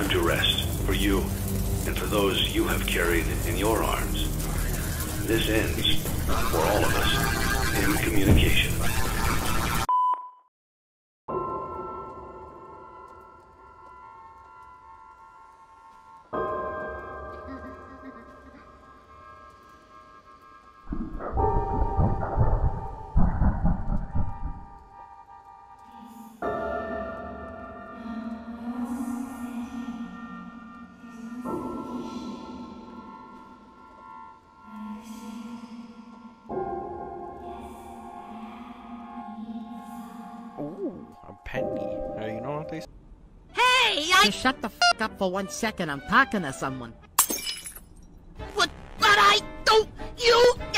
time to rest, for you, and for those you have carried in your arms. This ends, for all of us, in communication. Ooh, a penny. You know what they say? Hey, Just shut the f*** up for 1 second. I'm talking to someone. But I don't... You